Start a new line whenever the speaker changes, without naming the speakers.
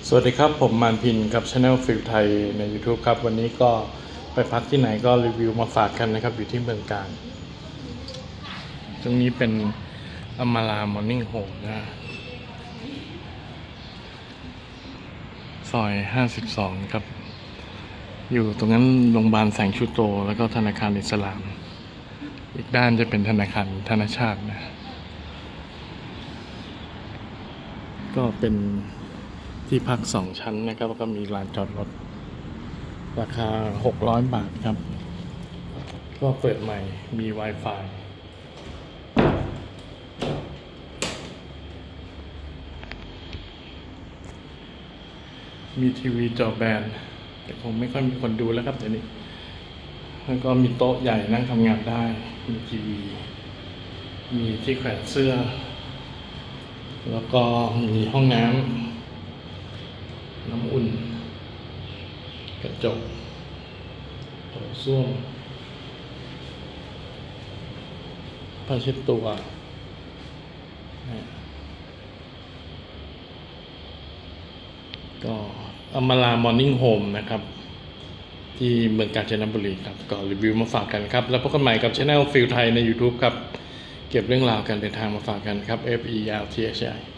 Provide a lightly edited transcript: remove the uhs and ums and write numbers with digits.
สวัสดีครับผมมานพินกับ Channel ฟิลไทยใน YouTube ครับวันนี้ก็ไปพักที่ไหนก็รีวิวมาฝากกันนะครับอยู่ที่เมืองกาญตรงนี้เป็นอมรามอร์นิ่งโฮมนะซอย52ครับอยู่ตรงนั้นโรงพยาบาลแสงชูโตแล้วก็ธนาคารอิสลามอีกด้านจะเป็นธนาคารธนชาตินะก็เป็นที่พัก2ชั้นนะครับแล้วก็มีลานจอดรถราคา600 บาทครับก็เปิดใหม่มี Wi-Fi มีทีวีจอแบนแต่คงไม่ค่อยมีคนดูแล้วครับเดี๋ยวนี้แล้วก็มีโต๊ะใหญ่นั่งทำงานได้มีทีวีมีที่แขวนเสื้อแล้วก็มีห้องน้ำอุ่นกระจกโถส้วมผ้าเช็ดตัวก็อมรามอร์นิ่งโฮมนะครับที่เมืองกาญจนบุรีครับก็รีวิวมาฝากกันครับแล้วพบกันใหม่กับ Channel ฟิลไทยใน YouTube ครับเก็บเรื่องราวการเดินทางมาฝากกันครับ FELTHI